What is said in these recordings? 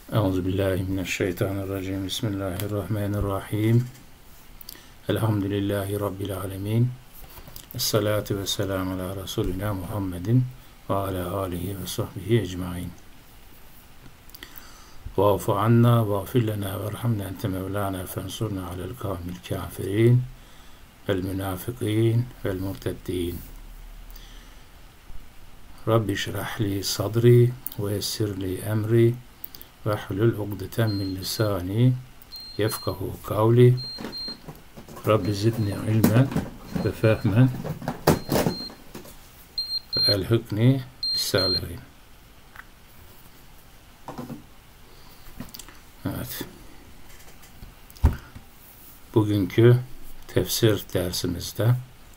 Euzubillahimineşşeytanirracim. Bismillahirrahmanirrahim. Elhamdülillahi Rabbil alemin. Esselatu vesselamu ala Resulina Muhammedin ve ala alihi ve sahbihi ecmain. Va'fu anna va'fir lena ve'rhamna ente mevlana fensurna alel kavmil kafirin vel münafikin vel murteddin. Rabbi şrahli sadri ve yessirli emri ve hlul ugdeten min lisani yefkahu kavli. Rabbi zidni ilmen ve fehmen ve elhikni bis-salihin. Evet. Bugünkü tefsir dersimizde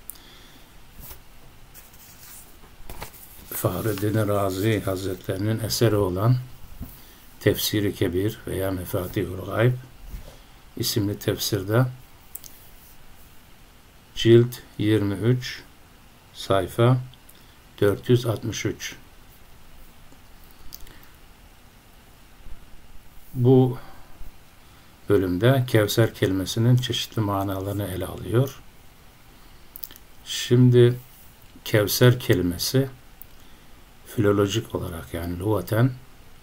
Fahreddin Razi Hazretlerinin eseri olan Tefsir-i Kebir veya Mefatihul Gayb isimli tefsirde cilt 23 sayfa 463. Bu bölümde Kevser kelimesinin çeşitli manalarını ele alıyor. Şimdi Kevser kelimesi filolojik olarak yani lügaten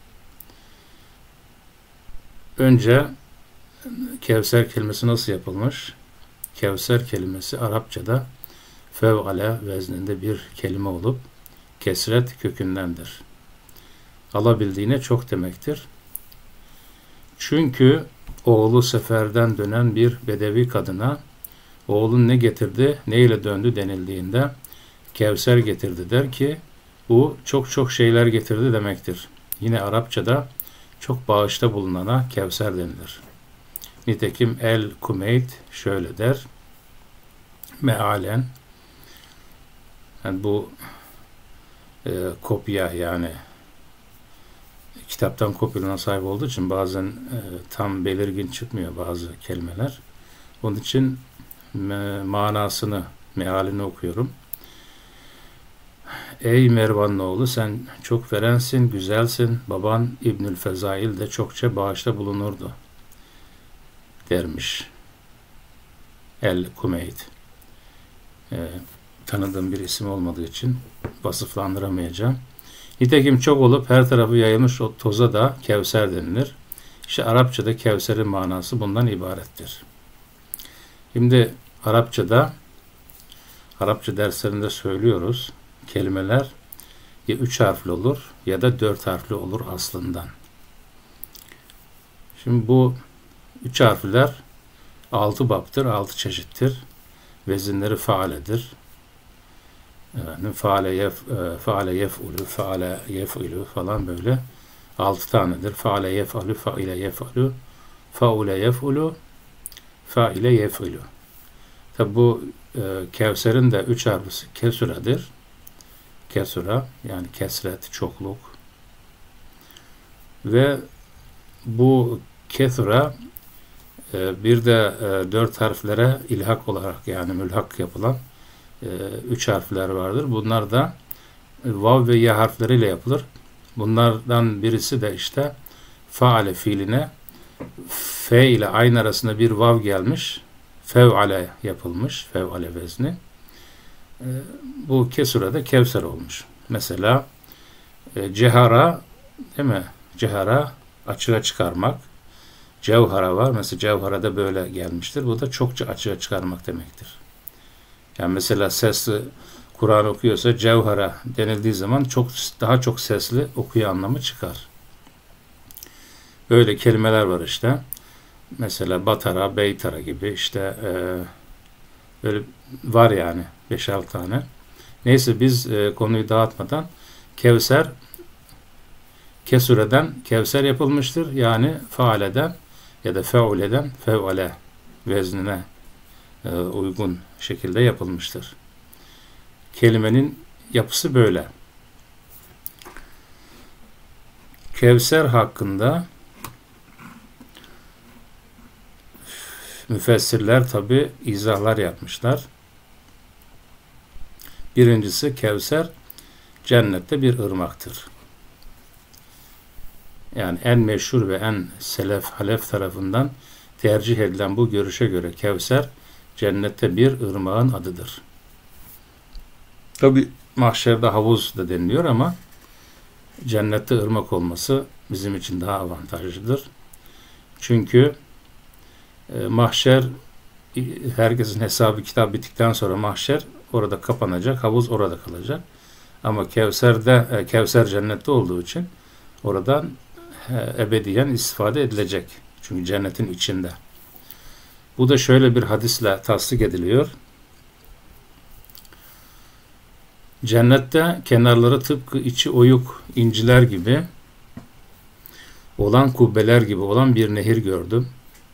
önce Kevser kelimesi nasıl yapılmış? Kevser kelimesi Arapçada fev'ale vezninde bir kelime olup kesret kökündendir. Alabildiğine çok demektir. Çünkü oğlu seferden dönen bir bedevi kadına oğlun ne getirdi, ne ile döndü denildiğinde Kevser getirdi der ki bu çok şeyler getirdi demektir. Yine Arapçada çok bağışta bulunana Kevser denilir. Nitekim El-Kumeyt şöyle der. Mealen yani bu kopya yani kitaptan kopyalana sahip olduğu için bazen tam belirgin çıkmıyor bazı kelimeler. Onun için manasını, mealini okuyorum. Ey Mervan'ın oğlu sen çok verensin, güzelsin. Baban İbnül Fezail de çokça bağışta bulunurdu dermiş. El-Kumeyt. Tanıdığım bir isim olmadığı için vasıflandıramayacağım. Nitekim çok olup her tarafı yayılmış o toza da Kevser denilir. İşte Arapçada Kevser'in manası bundan ibarettir. Şimdi Arapça derslerinde söylüyoruz. Kelimeler ya 3 harfli olur ya da 4 harfli olur aslından. Şimdi bu 3 harfler 6 baptır, 6 çeşittir. Vezinleri faaledir. Yani faale yef'ulu, faale yef'ilu falan böyle 6 tanedir. Faale yef'alu, faile yef'alu, faule yef'ulu, faile yef'ilu. Tabi bu Kevser'in de 3 harflisi kesuradır. Kesura yani kesret, çokluk. Ve bu kesura bir de 4 harflere ilhak olarak yani mülhak yapılan 3 harfler vardır. Bunlar da vav ve ya harfleriyle yapılır. Bunlardan birisi de işte faale fiiline fe ile ayn arasında bir vav gelmiş. Fev'ale yapılmış. Fev'ale vezni. Bu kesurada Kevser olmuş. Mesela cehara değil mi? Cehara açığa çıkarmak. Cevhara var. Mesela cevharada böyle gelmiştir. Bu da çokça açığa çıkarmak demektir. Yani mesela sesli Kur'an okuyorsa cevhara denildiği zaman daha çok sesli okuyor anlamı çıkar. Böyle kelimeler var işte. Mesela batara, beytara gibi işte böyle var yani 5-6 tane. Neyse biz konuyu dağıtmadan Kevser kesureden Kevser yapılmıştır. Yani faaleden ya da feuleden fevale veznine uygun şekilde yapılmıştır. Kelimenin yapısı böyle. Kevser hakkında müfessirler tabi izahlar yapmışlar. Birincisi Kevser cennette bir ırmaktır. Yani en meşhur ve en halef tarafından tercih edilen bu görüşe göre Kevser cennette bir ırmağın adıdır. Tabi mahşerde havuz da deniliyor ama cennette ırmak olması bizim için daha avantajlıdır. Çünkü mahşer, herkesin hesabı kitap bittikten sonra mahşer orada kapanacak, havuz orada kalacak. Ama Kevser cennette olduğu için oradan ebediyen istifade edilecek. Çünkü cennetin içinde. Bu da şöyle bir hadisle tasdik ediliyor. Cennette kenarları tıpkı içi oyuk inciler gibi olan, kubbeler gibi olan bir nehir gördüm.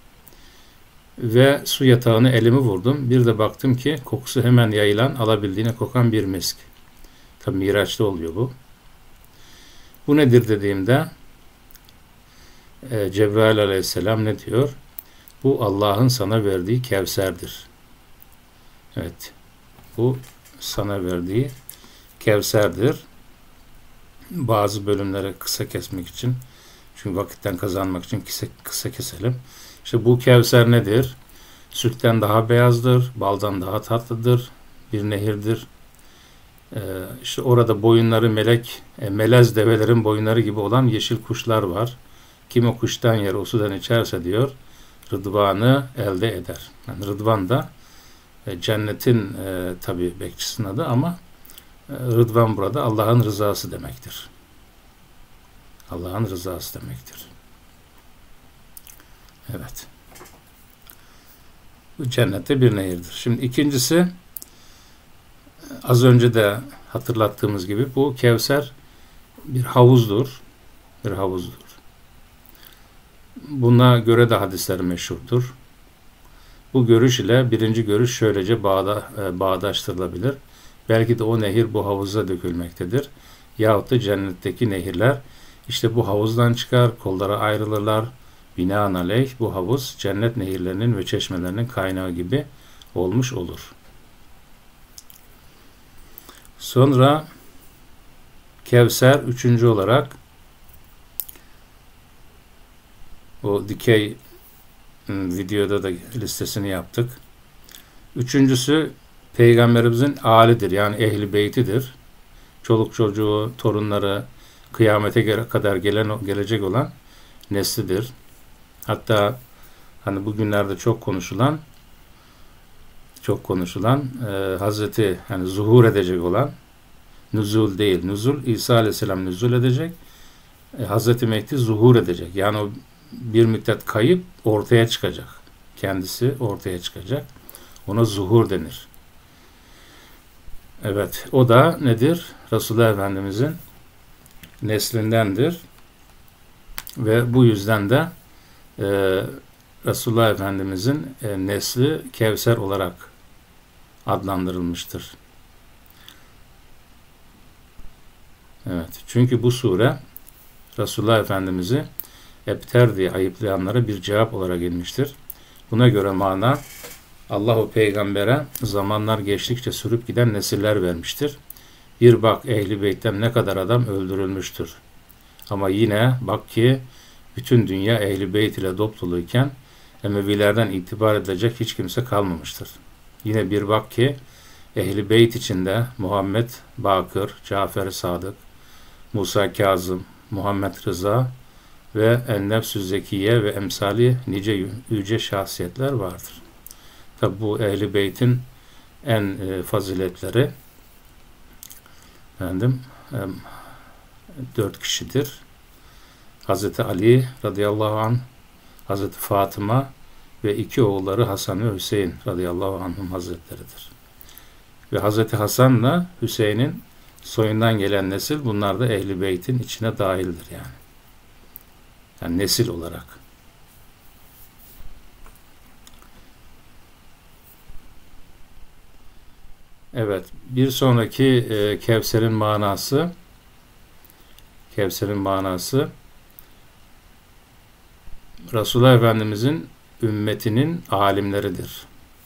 Ve su yatağına elimi vurdum. Bir de baktım ki kokusu hemen yayılan, alabildiğine kokan bir misk. Tabi Miraç'ta oluyor bu. Bu nedir dediğimde Cebrail aleyhisselam ne diyor? Bu Allah'ın sana verdiği Kevser'dir. Evet. Bu sana verdiği Kevser'dir. Bazı bölümleri kısa kesmek için, çünkü vakitten kazanmak için kısa keselim. İşte bu Kevser nedir? Sütten daha beyazdır, baldan daha tatlıdır, bir nehirdir. İşte orada boyunları melez develerin boyunları gibi olan yeşil kuşlar var. Kim o kuştan yer, o sudan içerse diyor, Rıdvan'ı elde eder. Yani Rıdvan da cennetin tabi bekçisinin adı ama Rıdvan burada Allah'ın rızası demektir. Allah'ın rızası demektir. Evet. Bu cennette bir nehirdir. Şimdi ikincisi, az önce de hatırlattığımız gibi bu Kevser bir havuzdur. Bir havuzdur. Buna göre de hadisler meşhurdur. Bu görüş ile birinci görüş şöylece bağdaştırılabilir. Belki de o nehir bu havuza dökülmektedir. Yahut da cennetteki nehirler işte bu havuzdan çıkar, kollara ayrılırlar. Binaenaleyh bu havuz cennet nehirlerinin ve çeşmelerinin kaynağı gibi olmuş olur. Sonra Kevser üçüncü olarak o dikey videoda da listesini yaptık. Üçüncüsü Peygamberimizin âlidir, yani ehli beytidir. Çoluk çocuğu, torunları, kıyamete kadar gelecek olan neslidir. Hatta hani bugünlerde çok konuşulan Hazreti, yani zuhur edecek olan, nüzul değil, nüzul İsa Aleyhisselam nüzul edecek. Hazreti Mehdi zuhur edecek. Yani o bir müddet kayıp ortaya çıkacak. Kendisi ortaya çıkacak. Ona zuhur denir. Evet, o da nedir? Resulullah Efendimizin neslindendir. Ve bu yüzden de Resulullah Efendimizin nesli Kevser olarak adlandırılmıştır. Evet, çünkü bu sure Resulullah Efendimiz'i ebter diye ayıplayanlara bir cevap olarak inmiştir. Buna göre mana, Allah o peygambere zamanlar geçtikçe sürüp giden nesiller vermiştir. Bir bak Ehl-i Beyt'ten ne kadar adam öldürülmüştür. Ama yine bak ki bütün dünya Ehl-i Beyt ile dopdoluyken Emevilerden itibar edilecek hiç kimse kalmamıştır. Yine bir bak ki Ehl-i Beyt içinde Muhammed Bakır, Cafer Sadık, Musa Kazım, Muhammed Rıza ve En-Nefsü Zekiye ve emsali nice yüce şahsiyetler vardır. Tabi bu Ehl-i Beyt'in en faziletleri 4 kişidir. Hazreti Ali radıyallahu anh, Hazreti Fatıma ve 2 oğulları Hasan ve Hüseyin radıyallahu anhum hazretleridir. Ve Hazreti Hasan'la Hüseyin'in soyundan gelen nesil, bunlar da Ehl-i Beyt'in içine dahildir yani. Yani nesil olarak. Evet, bir sonraki Kevser'in manası Resulullah Efendimizin ümmetinin alimleridir.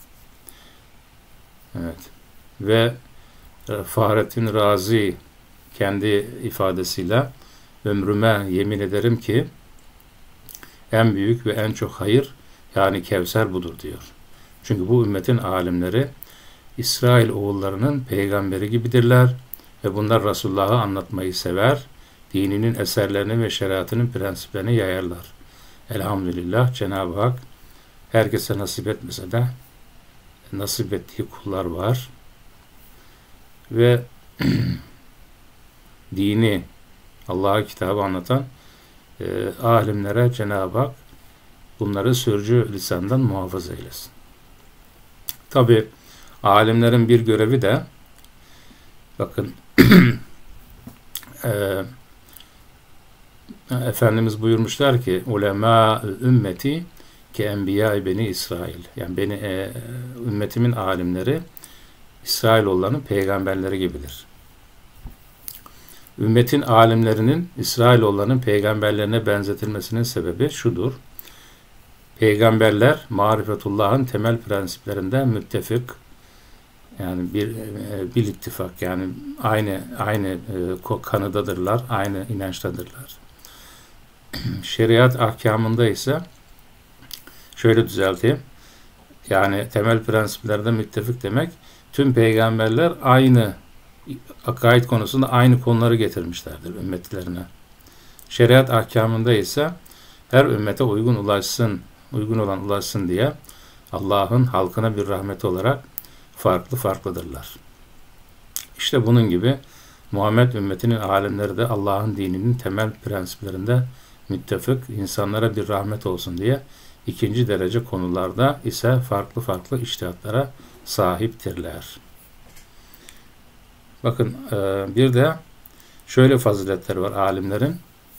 Evet. Ve Fahrettin Razi kendi ifadesiyle ömrüme yemin ederim ki en büyük ve en çok hayır yani Kevser budur diyor. Çünkü bu ümmetin alimleri İsrail oğullarının peygamberi gibidirler ve bunlar Resulullah'ı anlatmayı sever, dininin eserlerini ve şeriatının prensiplerini yayarlar. Elhamdülillah Cenab-ı Hak herkese nasip etmese de nasip ettiği kullar var ve dini, Allah'a kitabı anlatan alimlere Cenab-ı Hak bunları sürcü lisandan muhafaza eylesin. Tabi alimlerin bir görevi de bakın Efendimiz buyurmuşlar ki ulema ümmeti ki enbiya beni İsrail. Yani ümmetimin alimleri İsrailoğullarının peygamberleri gibidir. Ümmetin alimlerinin İsrailoğullarının peygamberlerine benzetilmesinin sebebi şudur. Peygamberler marifetullah'ın temel prensiplerinde müttefik, yani bir ittifak, yani aynı kanıdadırlar, aynı inançtadırlar. Şeriat ahkamında ise şöyle düzelteyim. Yani temel prensiplerde müttefik demek tüm peygamberler aynı akaid konusunda aynı konuları getirmişlerdir ümmetlerine. Şeriat ahkamında ise her ümmete uygun olan ulaşsın diye Allah'ın halkına bir rahmeti olarak farklıdırlar. İşte bunun gibi Muhammed ümmetinin alimleri de Allah'ın dininin temel prensiplerinde müttefik, insanlara bir rahmet olsun diye ikinci derece konularda ise farklı içtihatlara sahiptirler. Bakın bir de şöyle faziletleri var alimlerin.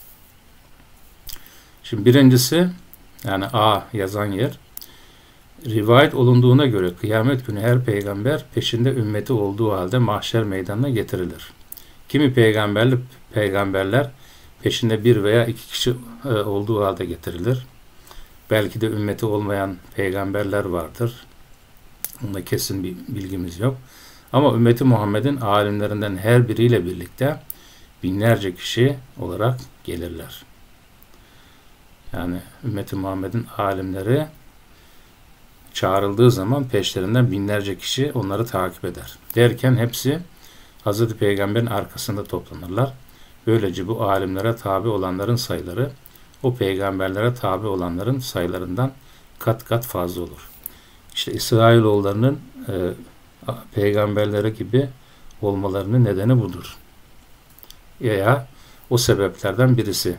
Şimdi birincisi, yani A yazan yer, rivayet olunduğuna göre kıyamet günü her peygamber peşinde ümmeti olduğu halde mahşer meydanına getirilir. Kimi peygamberler peşinde bir veya iki kişi olduğu halde getirilir. Belki de ümmeti olmayan peygamberler vardır. Bunda kesin bir bilgimiz yok. Ama ümmeti Muhammed'in alimlerinden her biriyle birlikte binlerce kişi olarak gelirler. Yani ümmeti Muhammed'in alimleri çağrıldığı zaman peşlerinden binlerce kişi onları takip eder. Derken hepsi Hazreti Peygamber'in arkasında toplanırlar. Böylece bu alimlere tabi olanların sayıları o peygamberlere tabi olanların sayılarından kat kat fazla olur. İşte İsrailoğullarının peygamberleri gibi olmalarının nedeni budur. Ya o sebeplerden birisi.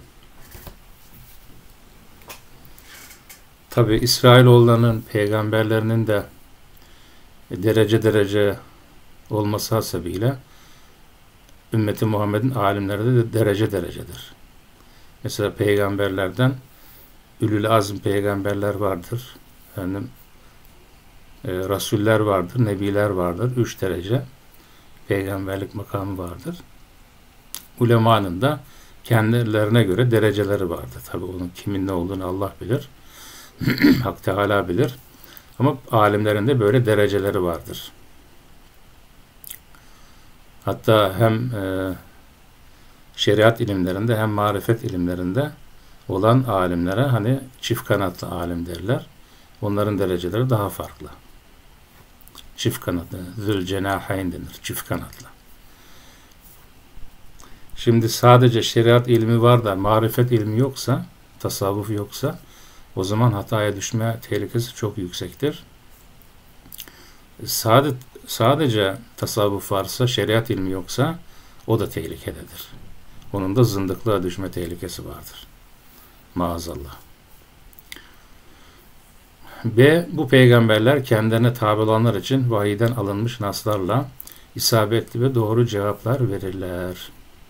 Tabi İsrailoğullarının peygamberlerinin de derece olması hasebiyle ümmeti Muhammed'in alimleri de derecedir. Mesela peygamberlerden Ülül Azm peygamberler vardır. Rasuller vardır, nebiler vardır. 3 derece peygamberlik makamı vardır. Ulemanın da kendilerine göre dereceleri vardır. Tabi onun kimin ne olduğunu Allah bilir. Hak Teala bilir. Ama alimlerin de böyle dereceleri vardır. Hatta hem şeriat ilimlerinde hem marifet ilimlerinde olan alimlere hani çift kanatlı alim derler. Onların dereceleri daha farklı. Çift kanatlı, zülcenahayn denir, çift kanatlı. Şimdi sadece şeriat ilmi var da marifet ilmi yoksa, tasavvuf yoksa o zaman hataya düşme tehlikesi çok yüksektir. Sadece tasavvuf varsa, şeriat ilmi yoksa o da tehlikededir. Onun da zındıklığa düşme tehlikesi vardır. Maazallah. B. Bu peygamberler kendilerine tabi olanlar için vahiyden alınmış naslarla isabetli ve doğru cevaplar verirler.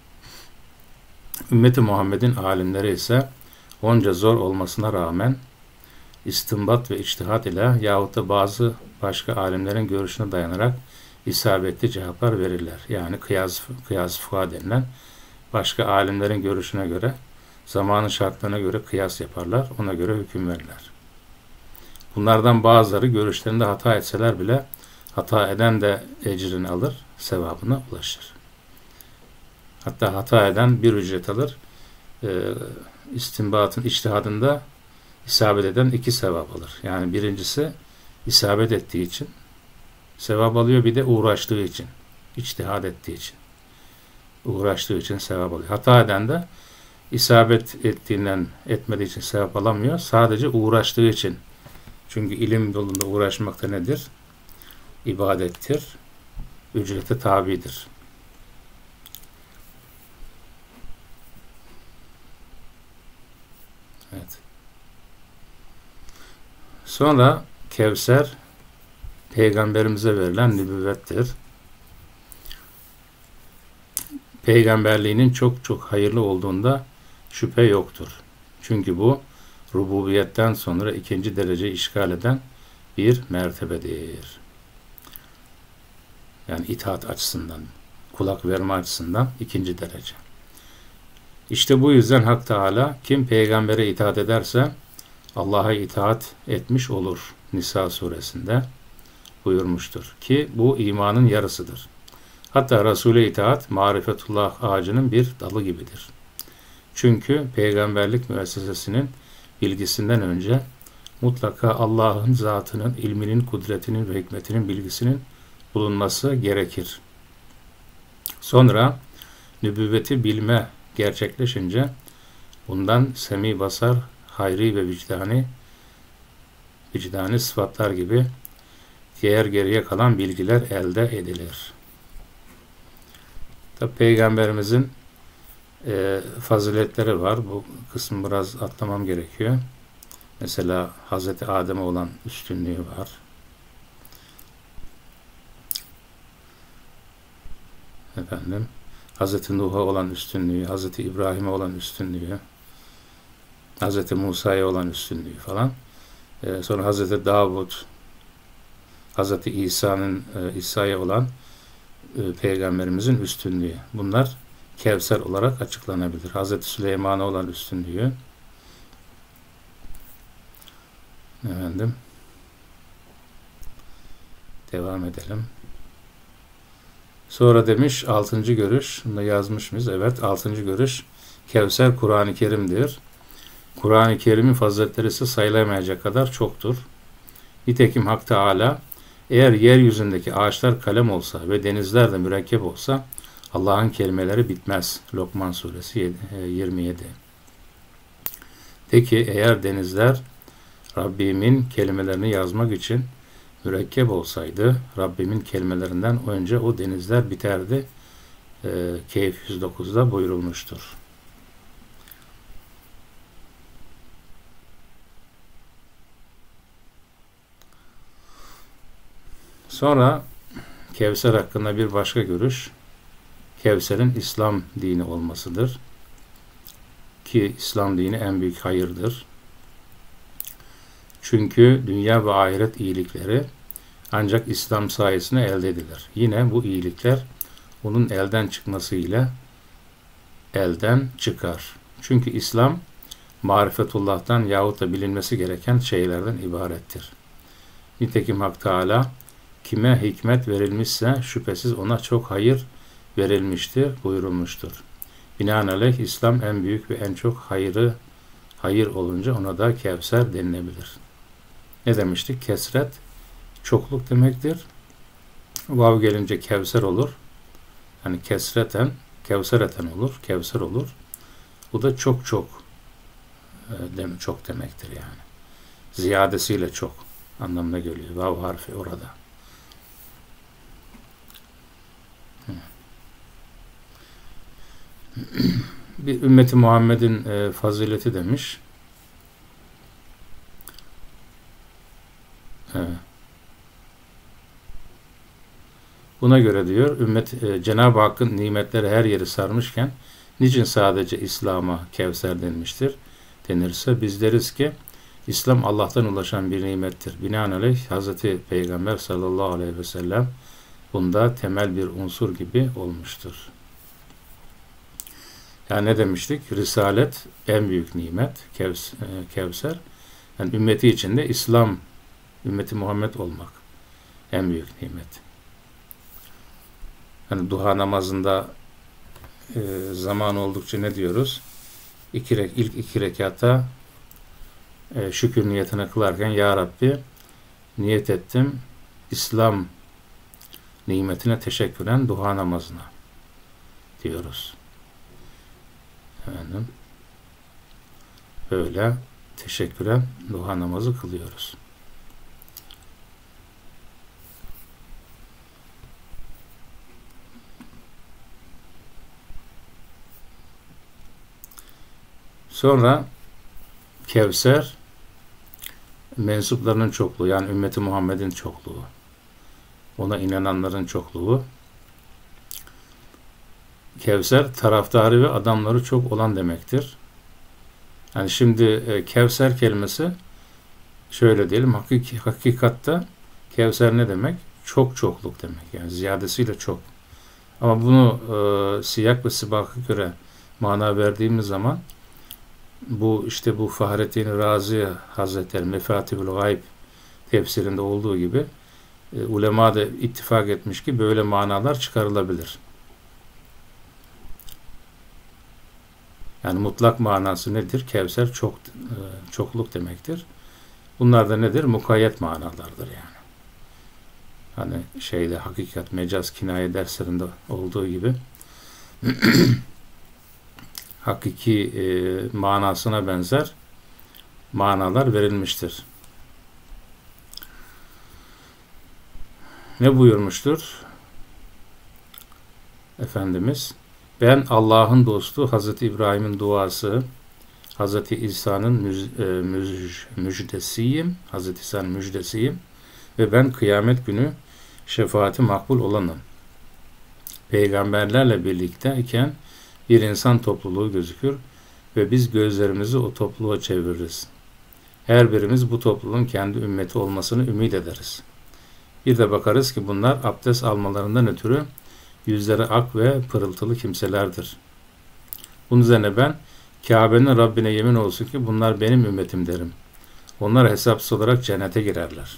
Ümmeti Muhammed'in alimleri ise onca zor olmasına rağmen istinbat ve içtihat ile yahut da bazı başka alimlerin görüşüne dayanarak isabetli cevaplar verirler. Yani kıyas fuha denilen başka alimlerin görüşüne göre, zamanın şartlarına göre kıyas yaparlar, ona göre hüküm verirler. Bunlardan bazıları görüşlerinde hata etseler bile hata eden de ecrini alır, sevabına ulaşır. Hatta hata eden bir ücret alır, e, istinbatın içtihadında isabet eden 2 sevap alır. Yani birincisi isabet ettiği için sevap alıyor, bir de uğraştığı için, içtihad ettiği için, uğraştığı için sevap alıyor. Hata eden de isabet ettiğinden etmediği için sevap alamıyor. Sadece uğraştığı için. Çünkü ilim yolunda uğraşmak da nedir? İbadettir. Ücrete tabidir. Evet. Sonra Kevser Peygamberimize verilen nübüvvettir. Peygamberliğinin çok çok hayırlı olduğunda şüphe yoktur. Çünkü bu rububiyetten sonra 2. derece işgal eden bir mertebedir. Yani itaat açısından, kulak verme açısından 2. derece. İşte bu yüzden Hak Teala kim peygambere itaat ederse Allah'a itaat etmiş olur. Nisa suresinde buyurmuştur ki bu imanın yarısıdır. Hatta Resul'e itaat marifetullah ağacının bir dalı gibidir. Çünkü peygamberlik müessesesinin bilgisinden önce mutlaka Allah'ın zatının, ilminin, kudretinin ve hikmetinin bilgisinin bulunması gerekir. Sonra nübüvveti bilme gerçekleşince bundan semi basar, hayri ve vicdani sıfatlar gibi diğer geriye kalan bilgiler elde edilir. Tabi Peygamberimizin faziletleri var. Bu kısmı biraz atlamam gerekiyor. Mesela Hazreti Adem'e olan üstünlüğü var. Hazreti Nuh'a olan üstünlüğü, Hazreti İbrahim'e olan üstünlüğü, Hazreti Musa'ya olan üstünlüğü falan. Sonra Hazreti Davud, Hazreti İsa'ya olan Peygamberimizin üstünlüğü. Bunlar Kevser olarak açıklanabilir. Hazreti Süleyman'a olan üstünlüğü. Devam edelim. Sonra demiş 6. görüş. Bunu da yazmış mıyız? Evet, 6. görüş. Kevser Kur'an-ı Kerim'dir. Kur'an-ı Kerim'in faziletleri ise sayılamayacak kadar çoktur. Nitekim Hak Teala eğer yeryüzündeki ağaçlar kalem olsa ve denizler de mürekkep olsa Allah'ın kelimeleri bitmez. Lokman suresi 27. De ki eğer denizler Rabbimin kelimelerini yazmak için mürekkep olsaydı Rabbimin kelimelerinden önce o denizler biterdi. Kehf 109'da buyurulmuştur. Sonra Kevser hakkında bir başka görüş, Kevser'in İslam dini olmasıdır. Ki İslam dini en büyük hayırdır. Çünkü dünya ve ahiret iyilikleri ancak İslam sayesinde elde edilir. Yine bu iyilikler onun elden çıkmasıyla elden çıkar. Çünkü İslam marifetullah'tan yahut da bilinmesi gereken şeylerden ibarettir. Nitekim Hak Teala kime hikmet verilmişse şüphesiz ona çok hayır verilmiştir buyurulmuştur. Binaenaleyh İslam en büyük ve en çok hayır olunca ona da Kevser denilebilir. Ne demiştik? Kesret çokluk demektir. Vav gelince Kevser olur. Hani kesreten, kevsereten olur, Kevser olur. Bu da çok demektir yani. Ziyadesiyle çok anlamına geliyor. Vav harfi orada. Bir ümmeti Muhammed'in fazileti demiş. Evet. Buna göre diyor, Cenab-ı Hakk'ın nimetleri her yeri sarmışken niçin sadece İslam'a Kevser denmiştir? Denirse biz deriz ki İslam Allah'tan ulaşan bir nimettir. Binaenaleyh Hz. Peygamber sallallahu aleyhi ve sellem bunda temel bir unsur gibi olmuştur. Yani ne demiştik? Risalet en büyük nimet, Kevser. Yani ümmeti içinde İslam, ümmeti Muhammed olmak en büyük nimet. Yani duha namazında zaman oldukça ne diyoruz? ilk iki rekata şükür niyetine kılarken Ya Rabbi niyet ettim İslam nimetine teşekküren duha namazına diyoruz. Efendim, öyle teşekküren duha namazı kılıyoruz. Sonra Kevser mensuplarının çokluğu, yani ümmeti Muhammed'in çokluğu, ona inananların çokluğu. Kevser taraftarı ve adamları çok olan demektir. Yani şimdi Kevser kelimesi şöyle diyelim, hakikatte Kevser ne demek? Çok çokluk demek. Yani ziyadesiyle çok. Ama bunu siyak ve sibaka göre mana verdiğimiz zaman bu işte bu Fahrettin Razi Hazretleri Mefatihül Gayb tefsirinde olduğu gibi ulema da ittifak etmiş ki böyle manalar çıkarılabilir. Yani mutlak manası nedir? Kevser çokluk demektir. Bunlar da nedir? Mukayyet manalardır yani. Hani şeyde hakikat, mecaz, kinaye derslerinde olduğu gibi hakiki manasına benzer manalar verilmiştir. Ne buyurmuştur Efendimiz? Ben Allah'ın dostu Hazreti İbrahim'in duası, Hazreti İsa'nın müjdesiyim, Hazreti İsa'nın müjdesiyim ve ben kıyamet günü şefaati makbul olanım. Peygamberlerle birlikteyken bir insan topluluğu gözükür ve biz gözlerimizi o topluluğa çeviririz. Her birimiz bu topluluğun kendi ümmeti olmasını ümit ederiz. Bir de bakarız ki bunlar abdest almalarından ötürü yüzleri ak ve pırıltılı kimselerdir. Bunun üzerine ben Kabe'nin Rabbine yemin olsun ki bunlar benim ümmetim derim. Onlar hesapsız olarak cennete girerler.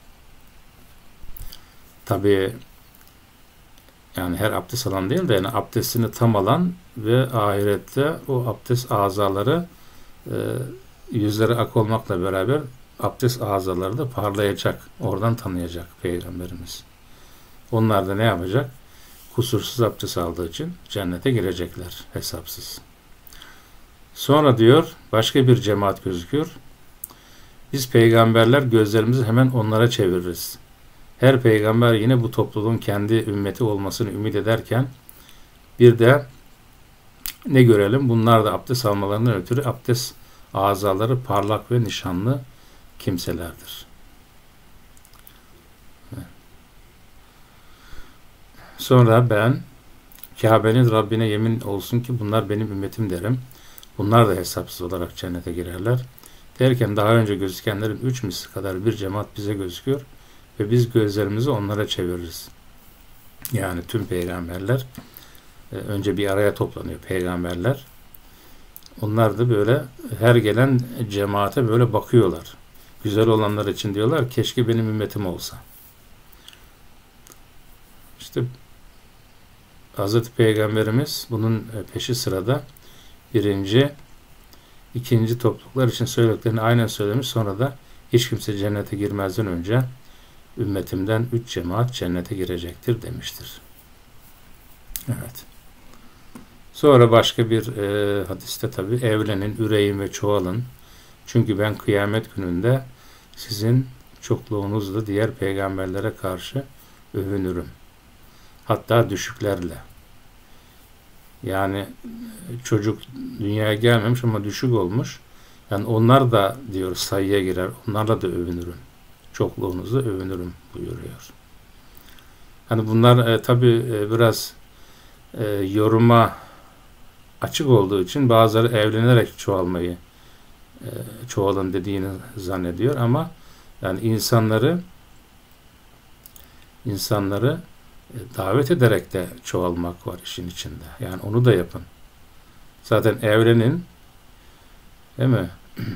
Tabii yani her abdest alan değil de yani abdestini tam alan ve ahirette o abdest azaları yüzleri ak olmakla beraber abdest azaları da parlayacak. Oradan tanıyacak Peygamberimiz. Onlar da ne yapacak? Kusursuz abdest aldığı için cennete girecekler hesapsız. Sonra diyor başka bir cemaat gözüküyor. Biz peygamberler gözlerimizi hemen onlara çeviririz. Her peygamber yine bu topluluğun kendi ümmeti olmasını ümit ederken bir de ne görelim? Bunlar da abdest almalarından ötürü abdest azaları parlak ve nişanlı kimselerdir. Sonra ben Kabe'nin Rabbine yemin olsun ki bunlar benim ümmetim derim. Bunlar da hesapsız olarak cennete girerler. Derken daha önce gözükenlerin 3 misli kadar bir cemaat bize gözüküyor ve biz gözlerimizi onlara çeviririz. Yani tüm peygamberler önce bir araya toplanıyor peygamberler. Onlar da böyle her gelen cemaate böyle bakıyorlar. Güzel olanlar için diyorlar keşke benim ümmetim olsa. İşte Hazreti Peygamberimiz bunun peşi sırada birinci, ikinci topluluklar için söylediklerini aynen söylemiş. Sonra da hiç kimse cennete girmezden önce ümmetimden 3 cemaat cennete girecektir demiştir. Evet. Sonra başka bir hadiste tabi evlenin, üreyin ve çoğalın. Çünkü ben kıyamet gününde sizin çokluğunuzla diğer peygamberlere karşı övünürüm. Hatta düşüklerle. Yani çocuk dünyaya gelmemiş ama düşük olmuş. Yani onlar da diyor sayıya girer. Onlarla da övünürüm. Çokluğunuzla övünürüm buyuruyor. Hani bunlar tabi biraz yoruma açık olduğu için bazıları evlenerek çoğalmayı çoğalın dediğini zannediyor ama yani insanları davet ederek de çoğalmak var işin içinde. Yani onu da yapın. Zaten evlenin, değil mi?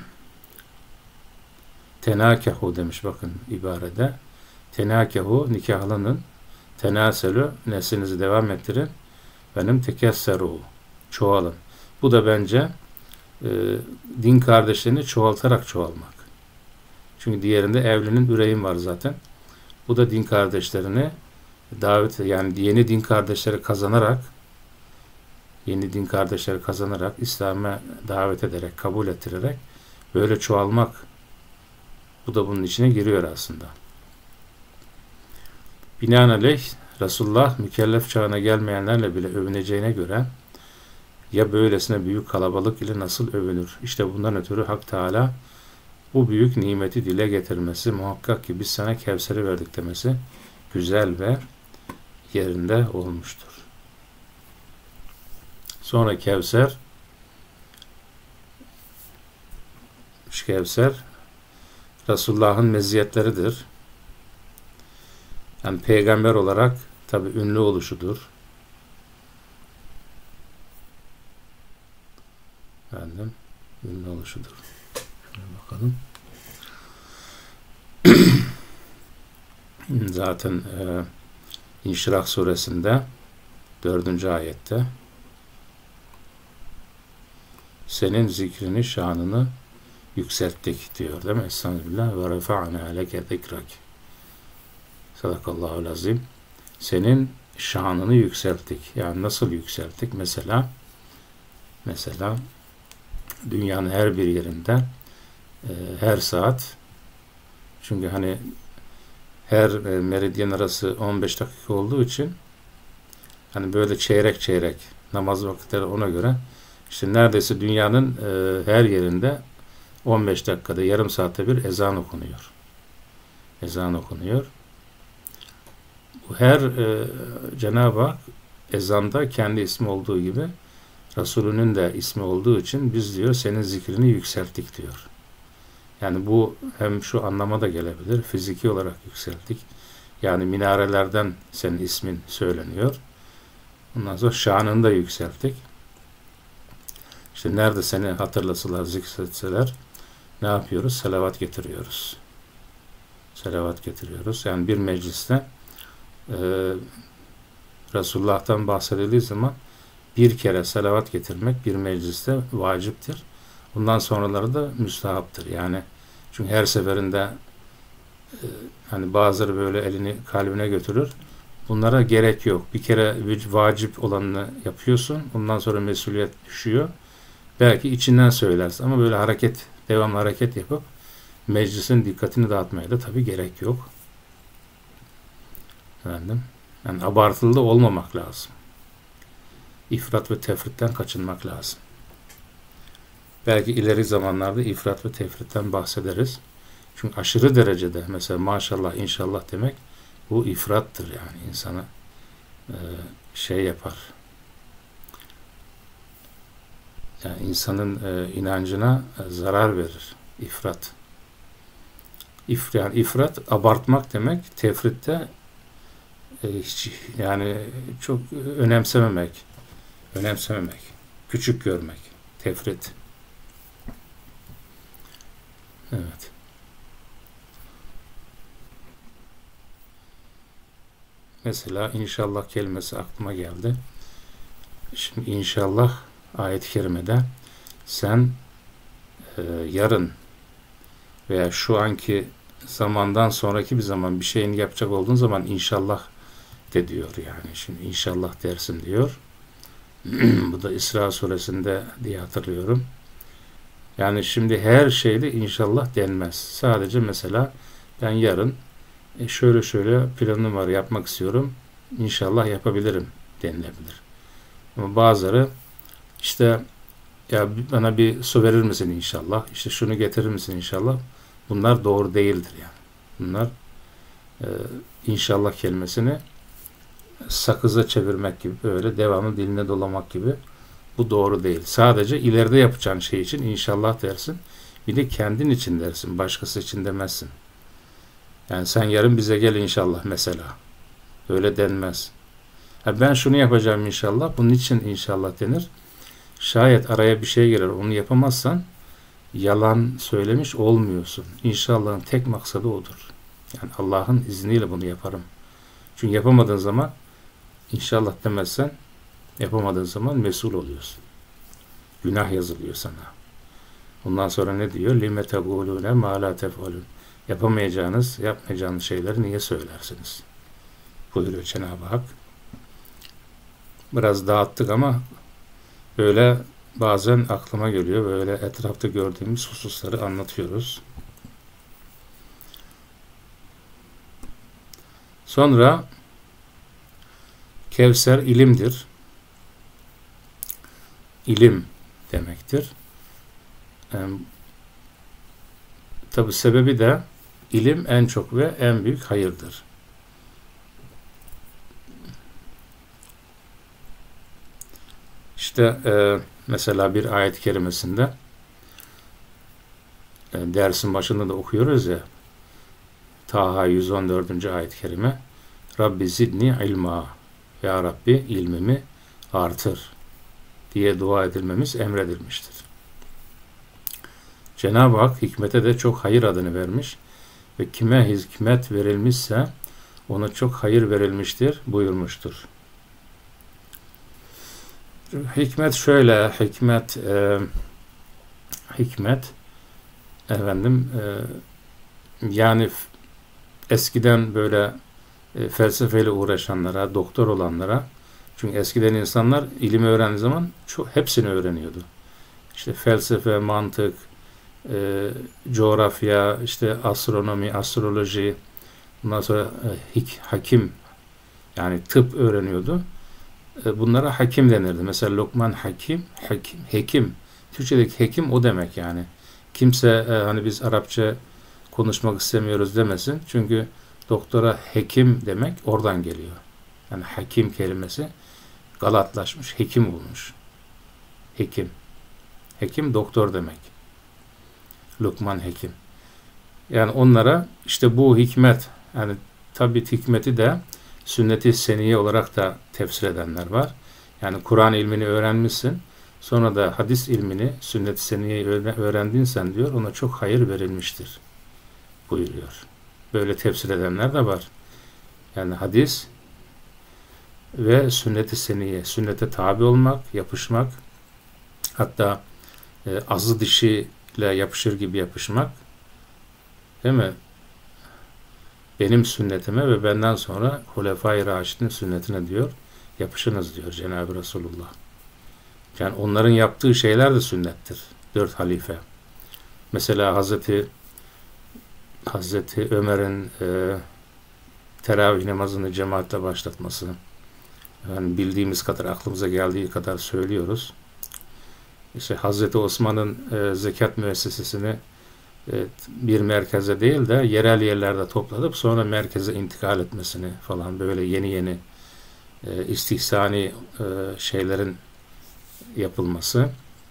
Tenâkehu demiş bakın ibarede. Tenâkehu nikahlanın. Tenâselü neslinizi devam ettirin. Benim tekesseru çoğalın. Bu da bence din kardeşlerini çoğaltarak çoğalmak. Çünkü diğerinde evlinin üreyin var zaten. Bu da din kardeşlerini davet, yani yeni din kardeşleri kazanarak İslam'a davet ederek, kabul ettirerek böyle çoğalmak, bu da bunun içine giriyor aslında. Binaenaleyh Resulullah mükellef çağına gelmeyenlerle bile övüneceğine göre ya böylesine büyük kalabalık ile nasıl övünür? İşte bundan ötürü Hak Teala bu büyük nimeti dile getirmesi, muhakkak ki biz sana Kevser'i verdik demesi güzel ve yerinde olmuştur. Sonra Kevser Resulullah'ın meziyetleridir. Yani peygamber olarak tabi ünlü oluşudur. Ünlü oluşudur. Şöyle bakalım. Zaten İnşirah suresinde 4. ayette senin zikrini, şanını yükselttik diyor değil mi? Estağfirullah ve refa'na leke zikrak. Sadakallahu azim. Senin şanını yükselttik. Yani nasıl yükselttik? Mesela dünyanın her bir yerinde her saat, çünkü hani her meridyen arası 15 dakika olduğu için hani böyle çeyrek namaz vakitleri ona göre işte neredeyse dünyanın her yerinde 15 dakikada, yarım saatte bir ezan okunuyor. Bu her Cenab-ı Hak ezanda kendi ismi olduğu gibi Resulünün de ismi olduğu için biz diyor senin zikrini yükselttik diyor. Yani bu hem şu anlama da gelebilir. Fiziki olarak yükselttik. Yani minarelerden senin ismin söyleniyor. Ondan sonra şanını da yükselttik. İşte nerede seni hatırlasalar, zikretseler ne yapıyoruz? Selavat getiriyoruz. Yani bir mecliste Resulullah'tan bahsedildiği zaman bir kere selavat getirmek bir mecliste vaciptir. Bundan sonraları da müstahaptır. Yani çünkü her seferinde hani bazıları böyle elini kalbine götürür. Bunlara gerek yok. Bir kere vacip olanını yapıyorsun. Ondan sonra mesuliyet düşüyor. Belki içinden söylersin ama böyle devamlı hareket yapıp meclisin dikkatini dağıtmaya da tabii gerek yok. Yani abartılı da olmamak lazım. İfrat ve tefritten kaçınmak lazım. Belki ileri zamanlarda ifrat ve tefritten bahsederiz. Çünkü aşırı derecede mesela maşallah, inşallah demek bu ifrattır yani insana yapar. Yani insanın inancına zarar verir. Yani ifrat abartmak demek, tefritte yani çok önemsememek, küçük görmek, tefrit. Evet. Mesela inşallah kelimesi aklıma geldi. Şimdi inşallah ayet-i kerimede sen yarın veya şu anki zamandan sonraki bir zaman bir şeyini yapacak olduğun zaman inşallah de diyor yani. Şimdi inşallah dersin diyor. Bu da İsra suresinde diye hatırlıyorum. Yani şimdi her şeyde inşallah denmez. Sadece mesela ben yarın şöyle planım var, yapmak istiyorum. İnşallah yapabilirim denilebilir. Ama bazıları işte ya bana bir su verir misin inşallah? İşte şunu getirir misin inşallah? Bunlar doğru değildir yani. Bunlar inşallah kelimesini sakıza çevirmek gibi, böyle devamlı diline dolamak gibi, bu doğru değil. Sadece ileride yapacağın şey için inşallah dersin. Bir de kendin için dersin. Başkası için demezsin. Yani sen yarın bize gel inşallah mesela. Öyle denmez. Ben şunu yapacağım inşallah. Bunun için inşallah denir. Şayet araya bir şey girer, onu yapamazsan yalan söylemiş olmuyorsun. İnşallah'ın tek maksadı odur. Yani Allah'ın izniyle bunu yaparım. Çünkü yapamadığın zaman inşallah demezsen, yapamadığın zaman mesul oluyorsun. Günah yazılıyor sana. Ondan sonra ne diyor? لِمَ تَقُولُونَ مَا لَا تَفْعَلُونَ. Yapmayacağınız şeyleri niye söylersiniz? Buyuruyor Cenab-ı Hak. Biraz dağıttık ama böyle bazen aklıma geliyor. Böyle etrafta gördüğümüz hususları anlatıyoruz. Sonra Kevser ilimdir. İlim demektir. Tabi sebebi de ilim en çok ve en büyük hayırdır. İşte mesela bir ayet-i kerimesinde dersin başında da okuyoruz ya, Taha 114. ayet-i kerime, Rabbi zidni ilma, ya Rabbi ilmimi artır diye dua edilmemiz emredilmiştir. Cenab-ı Hak hikmete de çok hayır adını vermiş ve kime hikmet verilmişse ona çok hayır verilmiştir buyurmuştur. Hikmet şöyle, hikmet efendim yani eskiden böyle felsefeyle uğraşanlara, doktor olanlara, çünkü eskiden insanlar ilimi öğrendiği zaman hepsini öğreniyordu. İşte felsefe, mantık, coğrafya, işte astronomi, astroloji, bundan sonra hakim, yani tıp öğreniyordu. Bunlara hakim denirdi. Mesela Lokman hekim. Türkçedeki hekim o demek yani. Kimse hani biz Arapça konuşmak istemiyoruz demesin. Çünkü doktora hekim demek oradan geliyor. Yani hakim kelimesi galatlaşmış, hekim bulmuş. Hekim. Hekim doktor demek. Lokman hekim. Yani onlara işte bu hikmet, yani tabi hikmeti de sünnet-i seniye olarak da tefsir edenler var. Yani Kur'an ilmini öğrenmişsin, sonra da hadis ilmini, sünnet-i seniyeyi öğrendinsen diyor, ona çok hayır verilmiştir buyuruyor. Böyle tefsir edenler de var. Yani hadis ve sünnet-i seniye, sünnete tabi olmak, yapışmak, hatta azı dişiyle yapışır gibi yapışmak, değil mi? Benim sünnetime ve benden sonra Hulefai Raşid'in sünnetine diyor, yapışınız diyor Cenab-ı Resulullah. Yani onların yaptığı şeyler de sünnettir. 4 halife. Mesela Hazreti Ömer'in teravih namazını cemaatle başlatması. Yani bildiğimiz kadar, aklımıza geldiği kadar söylüyoruz. İşte Hazreti Osman'ın zekat müessesesini bir merkeze değil de yerel yerlerde toplatıp sonra merkeze intikal etmesini falan, böyle yeni istihsani şeylerin yapılması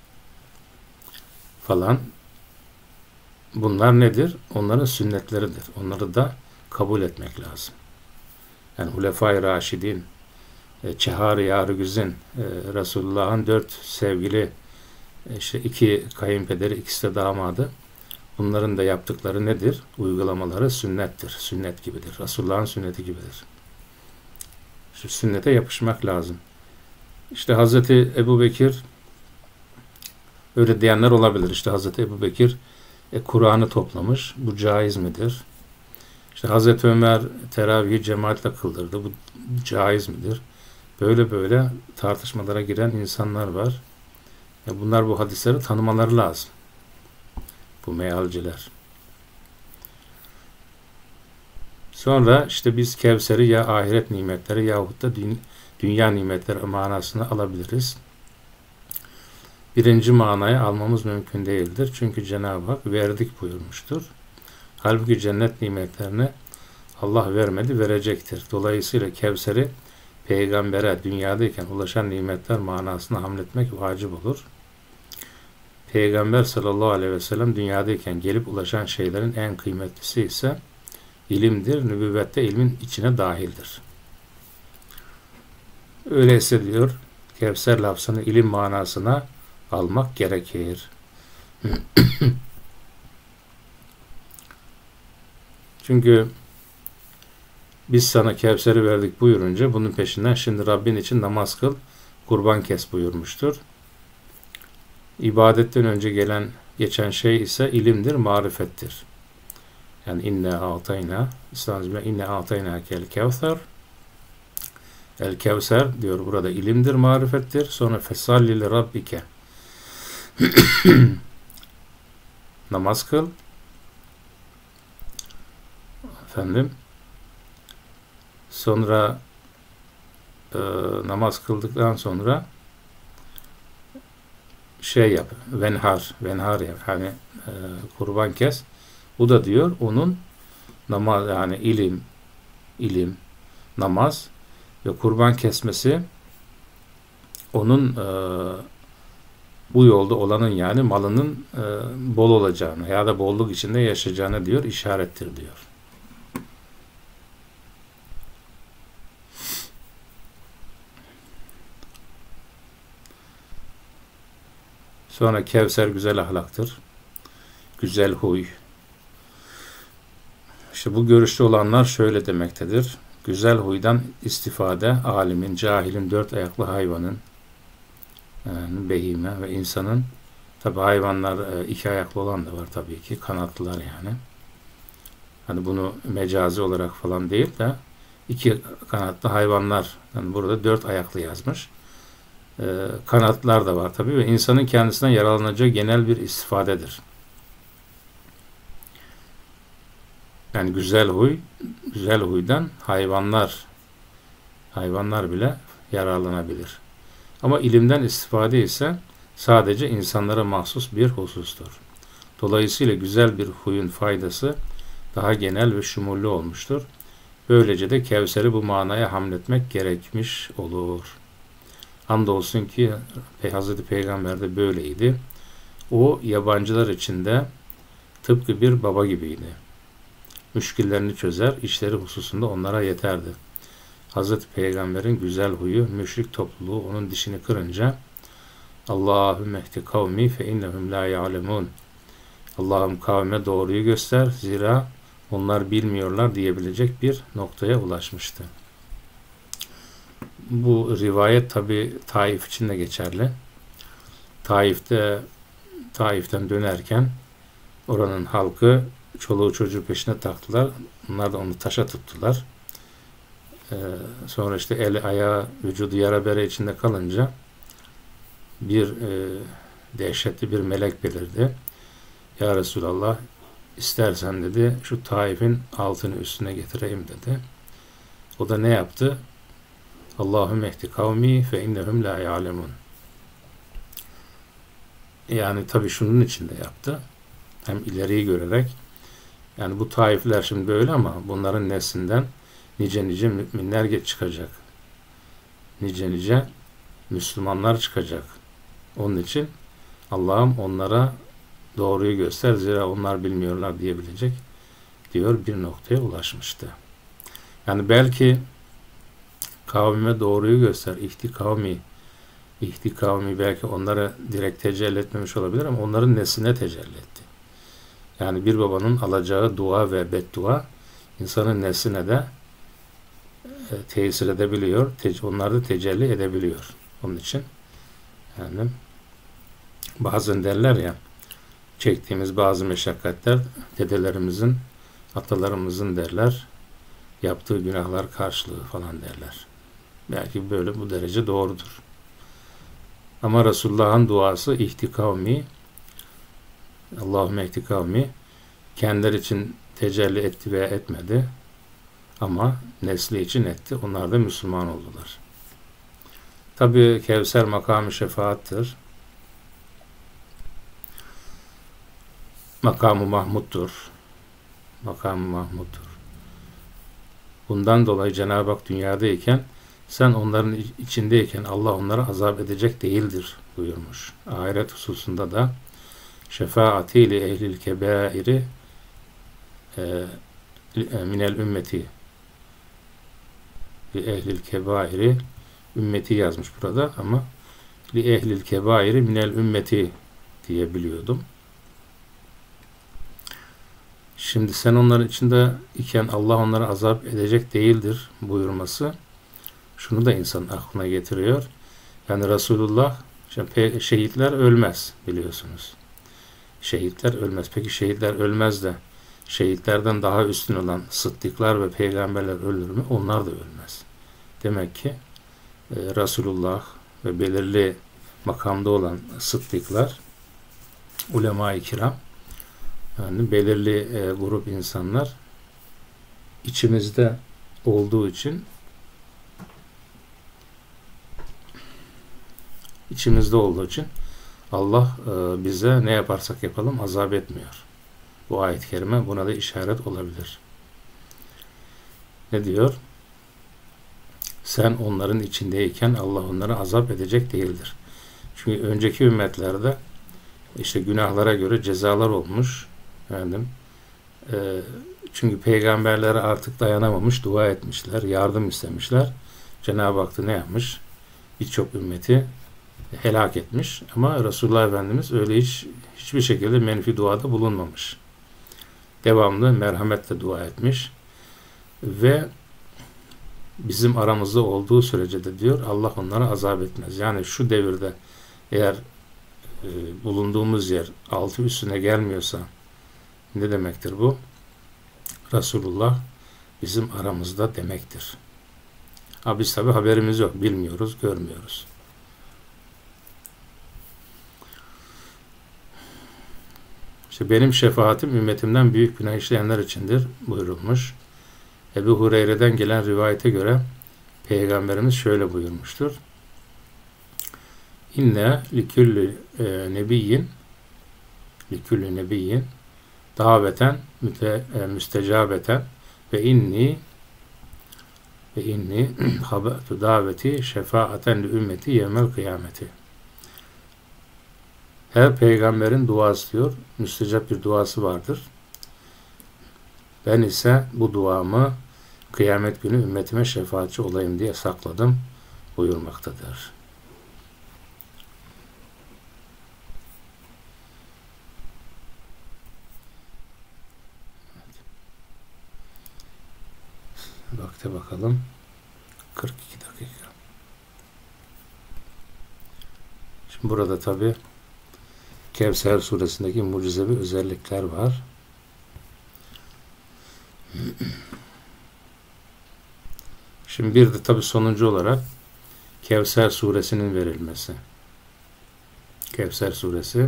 falan, bunlar nedir? Onların sünnetleridir. Onları da kabul etmek lazım. Yani Hulefai Raşidin, Çehar-ı Yargüz'ün, Resulullah'ın 4 sevgili, işte 2 kayınpederi, ikisi de damadı. Bunların da yaptıkları nedir? Uygulamaları sünnettir. Sünnet gibidir. Resulullah'ın sünneti gibidir. Şu sünnete yapışmak lazım. İşte Hazreti Ebubekir, öyle diyenler olabilir. İşte Hazreti Ebubekir Kur'an'ı toplamış. Bu caiz midir? İşte Hazreti Ömer teravihi cemaatle kıldırdı. Bu caiz midir? Böyle tartışmalara giren insanlar var. Bunlar bu hadisleri tanımaları lazım. Bu mealciler. Sonra işte biz Kevser'i ya ahiret nimetleri yahut da dünya nimetleri manasını alabiliriz. Birinci manayı almamız mümkün değildir. Çünkü Cenab-ı Hak verdik buyurmuştur. Halbuki cennet nimetlerini Allah vermedi, verecektir. Dolayısıyla Kevser'i peygambere dünyadayken ulaşan nimetler manasına hamletmek vacip olur. Peygamber sallallahu aleyhi ve sellem dünyadayken gelip ulaşan şeylerin en kıymetlisi ise ilimdir. Nübüvvette ilmin içine dahildir. Öyleyse diyor, Kevser lafzını ilim manasına almak gerekir. Çünkü biz sana Kevser'i verdik buyurunca bunun peşinden şimdi Rabbin için namaz kıl, kurban kes buyurmuştur. İbadetten önce geçen şey ise ilimdir, marifettir. Yani inne atayna, İslam'da inne atayna kel kevser. El kevser diyor burada ilimdir, marifettir. Sonra fesalli li rabbike. Namaz kıl. Efendim. Sonra namaz kıldıktan sonra şey yap. Venhar yap. Hani kurban kes. Bu da diyor onun namaz, yani ilim, namaz ve kurban kesmesi onun bu yolda olanın, yani malının bol olacağını ya da bolluk içinde yaşayacağını diyor, işarettir diyor. Sonra Kevser güzel ahlaktır. Güzel huy. İşte bu görüşte olanlar şöyle demektedir. Güzel huydan istifade, alimin, cahilin, dört ayaklı hayvanın, yani behime ve insanın, tabi hayvanlar iki ayaklı olan da var tabii ki, kanatlılar yani. Hani bunu mecazi olarak falan değil de iki kanatlı hayvanlar, yani burada dört ayaklı yazmış. Kanatlar da var tabii ve insanın kendisinden yararlanacağı genel bir istifadedir. Yani güzel huydan hayvanlar bile yararlanabilir. Ama ilimden istifade ise sadece insanlara mahsus bir husustur. Dolayısıyla güzel bir huyun faydası daha genel ve şumurlu olmuştur. Böylece de Kevser'i bu manaya hamletmek gerekmiş olur. Hamdolsun ki Hazreti Peygamber de böyleydi. O yabancılar içinde tıpkı bir baba gibiydi. Müşkillerini çözer, işleri hususunda onlara yeterdi. Hazreti Peygamber'in güzel huyu, müşrik topluluğu onun dişini kırınca Allahümme ehdi kavmi fe innehum la ya'lemun. Allah'ım kavme doğruyu göster, zira onlar bilmiyorlar diyebilecek bir noktaya ulaşmıştı. Bu rivayet tabi Taif için de geçerli. Taif'ten dönerken oranın halkı çoluğu çocuğu peşine taktılar. Onlar da onu taşa tuttular. Sonra işte eli ayağı vücudu yara bere içinde kalınca bir dehşetli bir melek belirdi. Ya Resulallah, istersen dedi şu Taif'in altını üstüne getireyim dedi. O da ne yaptı? Allahümme ehdi kavmi fe innehum la ya'lemun. Yani tabii şunun için de yaptı. Hem ileriyi görerek, yani bu Taifler şimdi böyle ama bunların neslinden nice müminler çıkacak. Nice Müslümanlar çıkacak. Onun için Allah'ım onlara doğruyu göster, zira onlar bilmiyorlar diyebilecek diyor, bir noktaya ulaşmıştı. Yani belki kavmime doğruyu göster, ihti kavmi belki onlara direkt tecelli etmemiş olabilir ama onların nesline tecelli etti. Yani bir babanın alacağı dua ve beddua insanın nesline de tesir edebiliyor. Onlar da tecelli edebiliyor. Onun için yani bazen derler ya, çektiğimiz bazı meşakkatler dedelerimizin, atalarımızın derler, yaptığı günahlar karşılığı falan derler. Belki böyle bu derece doğrudur. Ama Resulullah'ın duası ihti kavmi, Allahümme ihti kavmi, kendileri için tecelli etti veya etmedi ama nesli için etti. Onlar da Müslüman oldular. Tabi Kevser makamı şefaattir. Makamı Mahmud'dur. Makamı Mahmud'dur. Bundan dolayı Cenab-ı Hak dünyadayken, sen onların içindeyken Allah onları azap edecek değildir buyurmuş. Ahiret hususunda da şefaatiyle ehlil kebairi minel ümmeti, li ehlil kebairi ümmeti yazmış burada ama li ehlil kebairi minel ümmeti diye biliyordum. Şimdi sen onların içinde iken Allah onları azap edecek değildir buyurması şunu da insanın aklına getiriyor. Yani Resulullah, şehitler ölmez biliyorsunuz. Şehitler ölmez. Peki şehitler ölmez de şehitlerden daha üstün olan sıddıklar ve peygamberler ölür mü? Onlar da ölmez. Demek ki Resulullah ve belirli makamda olan sıddıklar, ulema-i kiram, yani belirli grup insanlar içimizde olduğu için Allah bize ne yaparsak yapalım azap etmiyor. Bu ayet-i kerime buna da işaret olabilir. Ne diyor? Sen onların içindeyken Allah onları azap edecek değildir. Çünkü önceki ümmetlerde işte günahlara göre cezalar olmuş. Çünkü peygamberlere artık dayanamamış, dua etmişler, yardım istemişler. Cenab-ı Hak da ne yapmış? Birçok ümmeti helak etmiş. Ama Resulullah Efendimiz öyle hiçbir şekilde menfi duada bulunmamış. Devamlı merhametle dua etmiş. Ve bizim aramızda olduğu sürece de diyor Allah onlara azap etmez. Yani şu devirde eğer bulunduğumuz yer altı üstüne gelmiyorsa ne demektir bu? Resulullah bizim aramızda demektir. Biz tabi haberimiz yok. Bilmiyoruz, görmüyoruz. İşte benim şefaatim ümmetimden büyük günah işleyenler içindir buyurulmuş. Ebu Hureyre'den gelen rivayete göre Peygamberimiz şöyle buyurmuştur. İnne likülli nebiyyin daveten müstecabeten ve inni habetu daveti şefaaten li ümmeti yevmel kıyameti. Her peygamberin duası diyor, müstecap bir duası vardır. Ben ise bu duamı kıyamet günü ümmetime şefaatçi olayım diye sakladım buyurmaktadır. Vakte bakalım. 42 dakika. Şimdi burada tabi Kevser suresindeki mucizevi özellikler var. Şimdi bir de tabi sonuncu olarak Kevser suresinin verilmesi. Kevser suresinin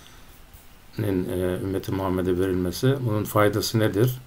ümmeti Muhammed'e verilmesi. Bunun faydası nedir?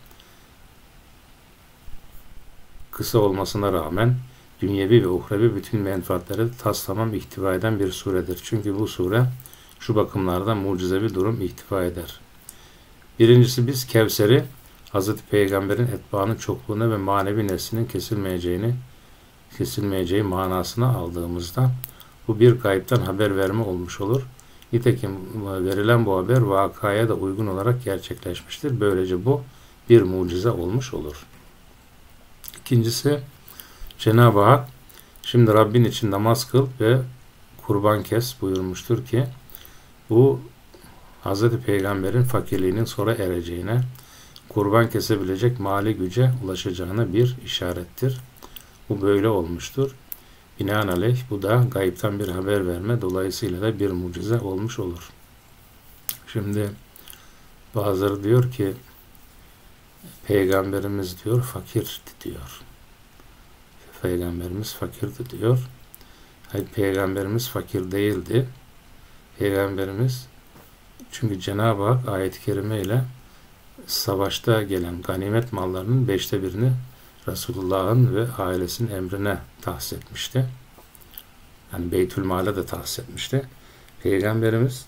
Kısa olmasına rağmen dünyevi ve uhrevi bütün menfaatleri tamam ihtiva eden bir suredir. Çünkü bu sure şu bakımlardan mucizevi durum ihtiva eder. Birincisi biz Kevser'i Hz. Peygamber'in etbaanın çokluğuna ve manevi neslinin kesilmeyeceği manasına aldığımızda bu bir gaybtan haber verme olmuş olur. Nitekim verilen bu haber vakaya da uygun olarak gerçekleşmiştir. Böylece bu bir mucize olmuş olur. İkincisi Cenab-ı Hak şimdi Rabbin için namaz kıl ve kurban kes buyurmuştur ki bu Hz. Peygamber'in fakirliğinin sonra ereceğine, kurban kesebilecek mali güce ulaşacağına bir işarettir. Bu böyle olmuştur. Binaenaleyh bu da gaybtan bir haber verme, dolayısıyla da bir mucize olmuş olur. Şimdi bazıları diyor ki Peygamberimiz diyor fakirdi diyor. Peygamberimiz fakirdi diyor. Hayır, Peygamberimiz fakir değildi. Peygamberimiz çünkü Cenab-ı Hak ayet-i kerime ile savaşta gelen ganimet mallarının 1/5'ini Resulullah'ın ve ailesinin emrine tahsis etmişti. Yani Beytülmal'e de tahsis etmişti. Peygamberimiz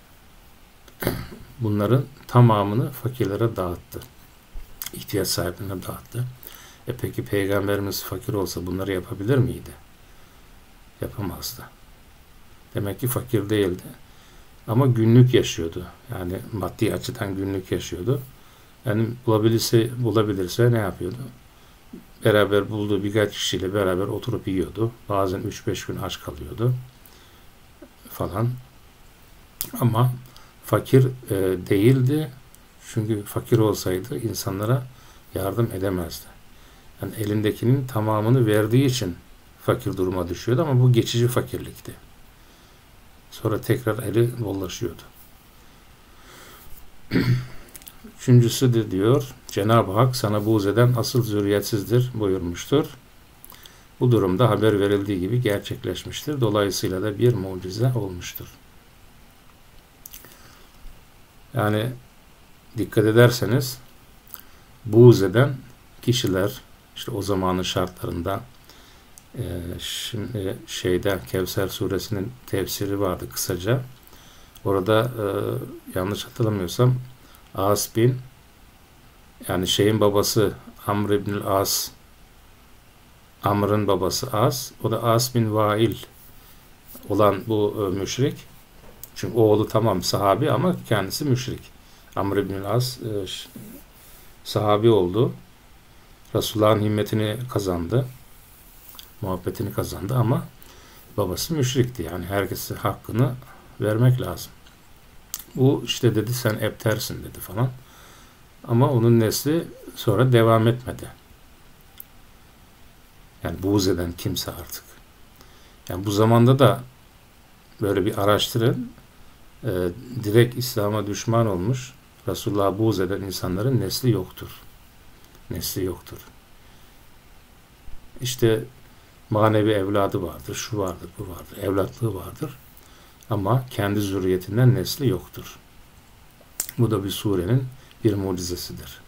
bunların tamamını fakirlere dağıttı. İhtiyaç sahiplerine dağıttı. Peki Peygamberimiz fakir olsa bunları yapabilir miydi? Yapamazdı. Demek ki fakir değildi. Ama günlük yaşıyordu. Yani maddi açıdan günlük yaşıyordu. Yani bulabilirse ne yapıyordu? Beraber bulduğu birkaç kişiyle beraber oturup yiyordu. Bazen 3-5 gün aç kalıyordu. Falan. Ama fakir değildi. Çünkü fakir olsaydı insanlara yardım edemezdi. Yani elindekinin tamamını verdiği için fakir duruma düşüyordu ama bu geçici fakirlikti. Sonra tekrar eli bollaşıyordu. Üçüncüsü de diyor, Cenab-ı Hak sana buğz eden asıl zürriyetsizdir buyurmuştur. Bu durumda haber verildiği gibi gerçekleşmiştir. Dolayısıyla da bir mucize olmuştur. Yani dikkat ederseniz buğz eden kişiler işte o zamanın şartlarında şimdi Kevser suresinin tefsiri vardı kısaca. Orada yanlış hatırlamıyorsam As bin yani babası Amr ibn As, Amr'ın babası As, o da As bin Vail olan bu müşrik. Çünkü oğlu tamam sahabi ama kendisi müşrik. Amr ibn As sahabi oldu. Resulullah'ın himmetini kazandı. Muhabbetini kazandı ama babası müşrikti. Yani herkese hakkını vermek lazım. Bu işte dedi sen ebtersin dedi falan. Ama onun nesli sonra devam etmedi. Yani buğz eden kimse artık. Yani bu zamanda da böyle bir araştırın. Direkt İslam'a düşman olmuş, Resulullah'a buğz eden insanların nesli yoktur. Nesli yoktur. İşte manevi evladı vardır, şu vardır, bu vardır, evlatlığı vardır. Ama kendi zürriyetinden nesli yoktur. Bu da bir surenin bir mucizesidir.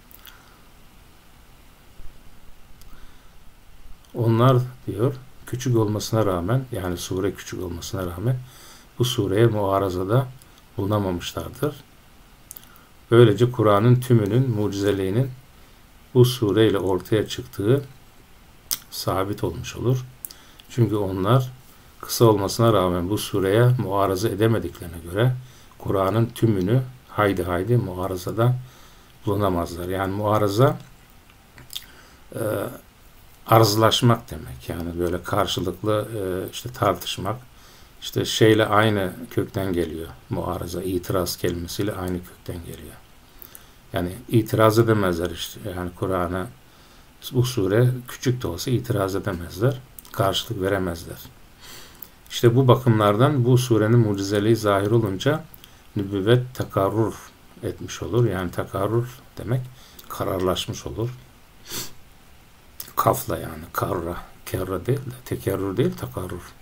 Onlar diyor, küçük olmasına rağmen, yani sure küçük olmasına rağmen bu sureye muarazada bulunamamışlardır. Böylece Kur'an'ın tümünün mucizeliğinin bu sureyle ortaya çıktığı sabit olmuş olur. Çünkü onlar kısa olmasına rağmen bu sureye muaraza edemediklerine göre Kur'an'ın tümünü haydi muarazada bulunamazlar. Yani muaraza arzlaşmak demek. Yani böyle karşılıklı işte tartışmak. İşte şeyle aynı kökten geliyor. Muaraza, itiraz kelimesiyle aynı kökten geliyor. Yani itiraz edemezler işte. Yani Kur'an'a bu sure küçük de olsa itiraz edemezler. Karşılık veremezler. İşte bu bakımlardan bu surenin mucizeliği zahir olunca nübüvvet takarrur etmiş olur. Yani takarrur demek kararlaşmış olur. Kafla yani kerra değil de tekerrür değil takarrur.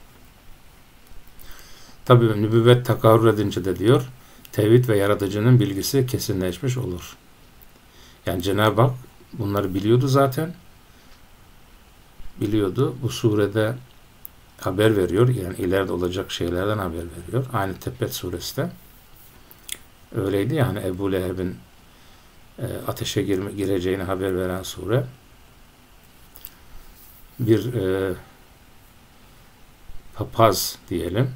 Tabii nübüvvet takarrur edince de diyor tevhid ve yaratıcının bilgisi kesinleşmiş olur. Yani Cenab-ı Hak bunları biliyordu zaten. Biliyordu. Bu surede haber veriyor. Yani ileride olacak şeylerden haber veriyor. Aynı Tebbet suresi de öyleydi. Yani Ebu Leheb'in ateşe gireceğini haber veren sure. Bir papaz diyelim.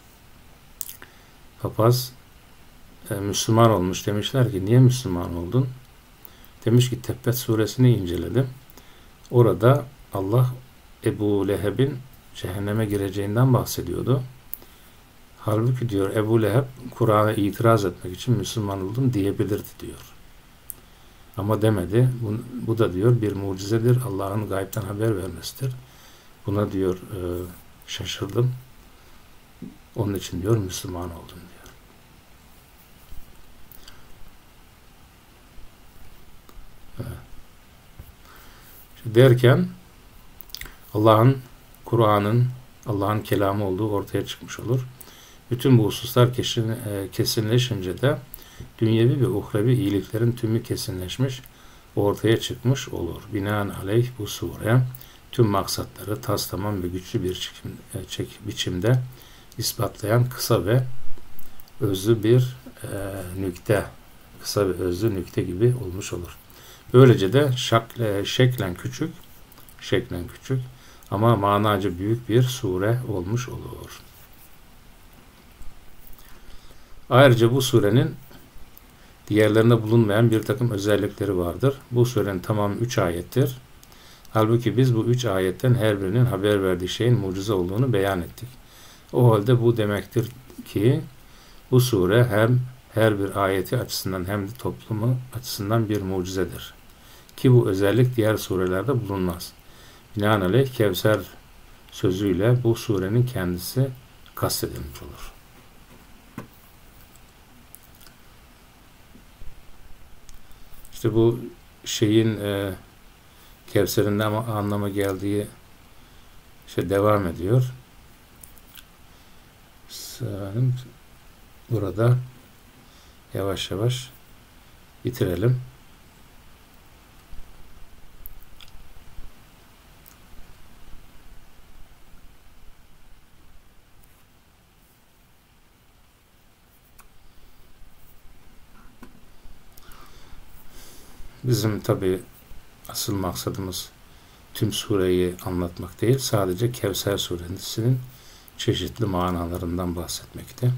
Papaz Müslüman olmuş. Demişler ki niye Müslüman oldun? Demiş ki Tebbet suresini inceledim. Orada Allah Ebu Leheb'in cehenneme gireceğinden bahsediyordu. Halbuki diyor Ebu Leheb Kur'an'a itiraz etmek için Müslüman oldum diyebilirdi diyor. Ama demedi. Bu da diyor bir mucizedir. Allah'ın gaybden haber vermesidir. Buna diyor şaşırdım. Onun için diyor Müslüman oldum diyor. Evet. Derken Allah'ın kelamı olduğu ortaya çıkmış olur. Bütün bu hususlar kesinleşince de dünyevi ve uhrevi iyiliklerin tümü kesinleşmiş, ortaya çıkmış olur. Binaenaleyh bu sure tüm maksatları tamam ve güçlü bir biçimde ispatlayan kısa ve özlü bir nükte, kısa ve özlü nükte gibi olmuş olur. Böylece de şeklen küçük ama manaca büyük bir sure olmuş olur. Ayrıca bu surenin diğerlerinde bulunmayan bir takım özellikleri vardır. Bu surenin tamamı 3 ayettir. Halbuki biz bu 3 ayetten her birinin haber verdiği şeyin mucize olduğunu beyan ettik. O halde bu demektir ki bu sure hem her bir ayeti açısından hem de toplumu açısından bir mucizedir. Ki bu özellik diğer surelerde bulunmaz. Binaenaleyh Kevser sözüyle bu surenin kendisi kastedilmiş olur. İşte bu şeyin Kevser'in ne anlama geldiği işte devam ediyor. Sanırım burada yavaş yavaş bitirelim. Bizim tabi asıl maksadımız tüm sureyi anlatmak değil, sadece Kevser suresinin çeşitli manalarından bahsetmekte.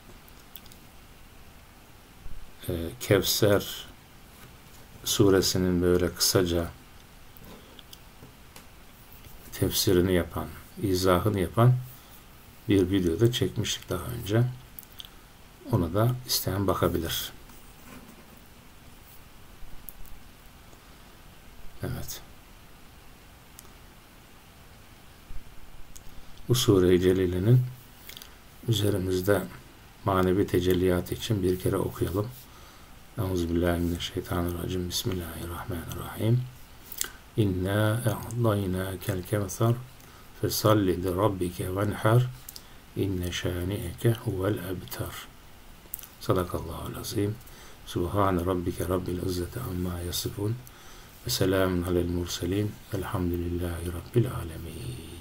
Kevser suresinin böyle kısaca tefsirini yapan, izahını yapan bir videoda çekmiştik daha önce. Ona da isteyen bakabilir. Evet. Bu sure-i celilenin üzerimizde manevi tecelliyatı için bir kere okuyalım. Euzubillahimineşşeytanirracim. Bismillahirrahmanirrahim. İnna e'daynâkel kevser fesalli li rabbike venhar inne şâni'eke huvel ebtar. Sadakallahul azim. Subhane rabbike rabbil izzeti amma yasifun ve selamun alel murselin velhamdülillahi rabbil alemin.